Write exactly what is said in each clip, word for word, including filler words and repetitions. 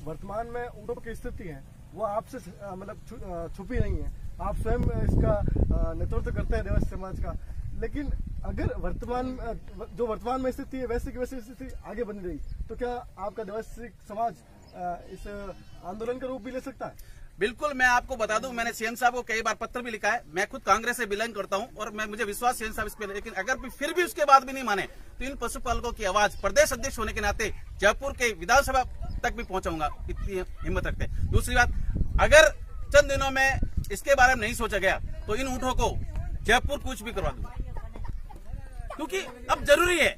वर्तमान में ऊँटों की स्थिति है वो आपसे मतलब छु, छुपी नहीं है। आप स्वयं इसका नेतृत्व करते हैं देवासी समाज का, लेकिन अगर वर्तमान जो वर्तमान में स्थिति है वैसे की वैसी स्थिति आगे बनी रही तो क्या आपका देवासी समाज इस आंदोलन का रूप भी ले सकता है? बिल्कुल, मैं आपको बता दूं, मैंने सीएम साहब को कई बार पत्र भी लिखा है। मैं खुद कांग्रेस से बिलोंग करता हूं और मैं मुझे विश्वास सीएम साहब इस पे, लेकिन अगर फिर भी उसके बाद भी नहीं माने तो इन पशुपालकों की आवाज प्रदेश अध्यक्ष होने के नाते जयपुर के विधानसभा तक भी पहुंचाऊंगा, इतनी हिम्मत रखते हैं। दूसरी बात, अगर चंद दिनों में इसके बारे में नहीं सोचा गया तो इन ऊँटों को जयपुर कुछ भी करवा दूंगा, क्योंकि अब जरूरी है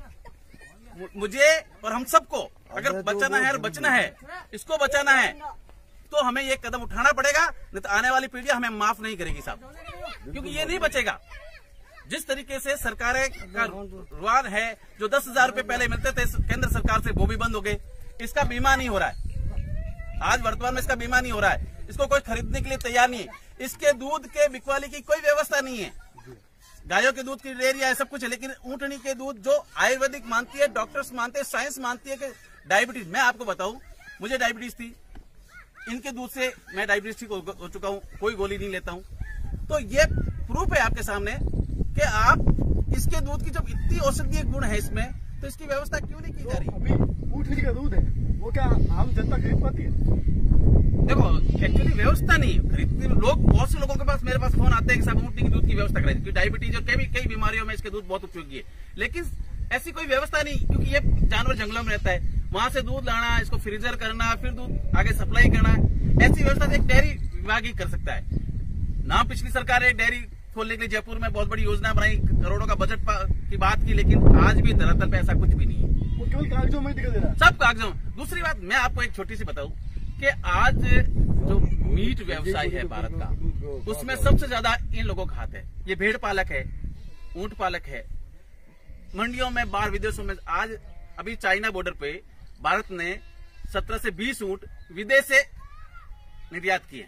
मुझे और हम सबको, अगर बचाना है और बचना है, इसको बचाना है तो हमें ये कदम उठाना पड़ेगा, नहीं तो आने वाली पीढ़ियां हमें माफ नहीं करेगी साहब, क्योंकि ये नहीं बचेगा। जिस तरीके से सरकारें का रुझान है, जो दस हजार रूपये पहले मिलते थे केंद्र सरकार से, वो भी बंद हो गए। इसका बीमा नहीं हो रहा है, आज वर्तमान में इसका बीमा नहीं हो रहा है, इसको कोई खरीदने के लिए तैयार नहीं है। इसके दूध के बिकवाली की कोई व्यवस्था नहीं है। गायों के दूध की डेयरिया है, सब कुछ है, लेकिन ऊँटनी के दूध जो आयुर्वेदिक मानती है, डॉक्टर्स मानते हैं, साइंस मानती है कि डायबिटीज, मैं आपको बताऊं, मुझे डायबिटीज थी, इनके दूध से मैं डायबिटीज ठीक हो चुका हूं, कोई गोली नहीं लेता हूं। तो ये प्रूफ है आपके सामने कि आप इसके दूध की जब इतनी औषधीय गुण है इसमें, तो इसकी व्यवस्था क्यों नहीं की जा रही? अभी ऊँटनी का दूध है वो क्या आम जनता खरीद पाती है? देखो, एक्चुअली व्यवस्था नहीं खरीदती। लोग, बहुत से लोगों के पास, मेरे पास फोन आते हैं कि साहब ऊँटनी के दूध की व्यवस्था करें, क्योंकि डायबिटीज और कई कई बीमारियों में इसके दूध बहुत उपयोगी है, लेकिन ऐसी कोई व्यवस्था नहीं, क्योंकि ये जानवर जंगलों में रहता है, वहां से दूध लाना, इसको फ्रीजर करना, फिर दूध आगे सप्लाई करना, ऐसी व्यवस्था एक डेयरी विभाग ही कर सकता है ना। पिछली सरकार ने डेयरी खोलने के लिए जयपुर में बहुत बड़ी योजना बनाई, करोड़ों का बजट की बात की, लेकिन आज भी धरातल पे ऐसा कुछ भी नहीं है, वो केवल कागजों में दिखाई दे रहा है, सब कागजों में। दूसरी बात, मैं आपको एक छोटी सी बताऊं कि आज जो मीट व्यवसाय है भारत का, उसमें सबसे ज्यादा इन लोगों का हाथ है। ये भेड़ पालक है, ऊंट पालक है, मंडियों में, बाहर विदेशों में। आज अभी चाइना बॉर्डर पे भारत ने सत्रह से बीस ऊंट विदेश से निर्यात किए।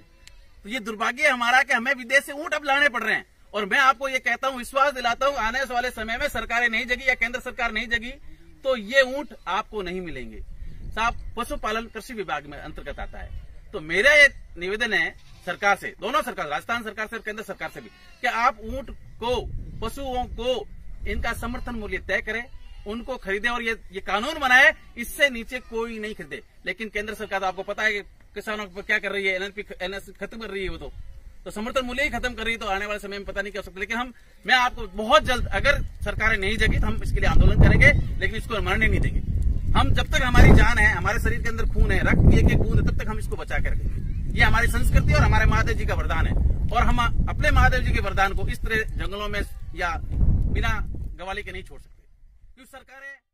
तो ये दुर्भाग्य है हमारा कि हमें विदेश से ऊंट अब लाने पड़ रहे हैं। और मैं आपको ये कहता हूं, विश्वास दिलाता हूं, आने वाले समय में सरकारें नहीं जगी या केंद्र सरकार नहीं जगी तो ये ऊंट आपको नहीं मिलेंगे साहब। पशुपालन कृषि विभाग में अंतर्गत आता है। तो मेरा ये निवेदन है सरकार से, दोनों सरकार, राजस्थान सरकार से और केंद्र सरकार से भी, कि आप ऊंट को, पशुओं को इनका समर्थन मूल्य तय करें, उनको खरीदें और ये ये कानून बनाए, इससे नीचे कोई नहीं खरीदे। लेकिन केंद्र सरकार, तो आपको पता है कि किसानों पर क्या कर रही है, एनएलपी एनएस खत्म कर रही है, वो तो तो समर्थन मूल्य ही खत्म कर रही है। तो आने वाले समय में पता नहीं क्या हो सकता। लेकिन हम, मैं आपको बहुत जल्द, अगर सरकारें नहीं जगी तो हम इसके लिए आंदोलन करेंगे, लेकिन इसको मरने नहीं देंगे। हम जब तक हमारी जान है, हमारे शरीर के अंदर खून है, रक्त एक एक बूंद है, तब तक हम इसको बचा के रखेंगे। ये हमारी संस्कृति और हमारे महादेव जी का वरदान है, और हम अपने महादेव जी के वरदान को इस तरह जंगलों में या बिना गवाली के नहीं छोड़ सकते, क्योंकि सरकारें